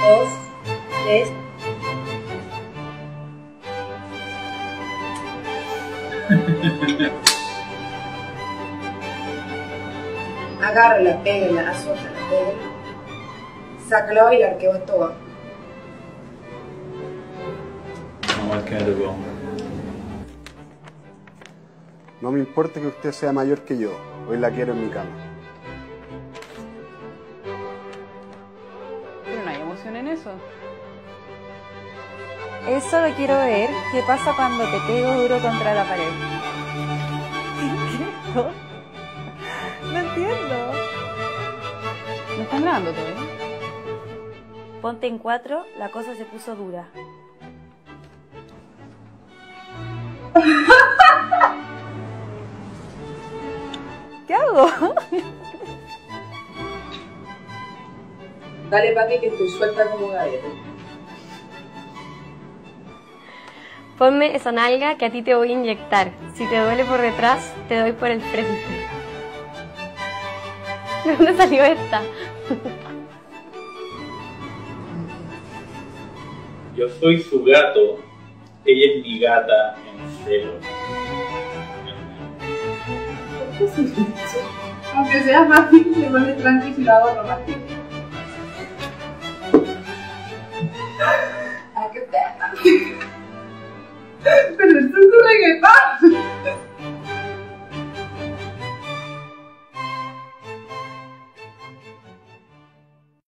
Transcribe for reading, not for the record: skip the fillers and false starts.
2, 3. Agárrala, pégala, azótala, pégala. Sácala a bailar que va todo. No, es que me tocó. No me importa que usted sea mayor que yo. Hoy la quiero en mi cama. Pero no hay emoción en eso. Eso lo quiero ver. ¿Qué pasa cuando te pego duro contra la pared? ¿Qué? No entiendo. ¿Me están grabando todavía? Ponte en 4, la cosa se puso dura. ¿Qué hago? Dale, Paqui, que estoy suelta como gaveta. Ponme esa nalga que a ti te voy a inyectar. Si te duele por detrás, te doy por el frente. ¿De dónde salió esta? Yo soy su gato, ella es mi gata en celo. Aunque sea más difícil, se pone tranquilo y lo hago romántico.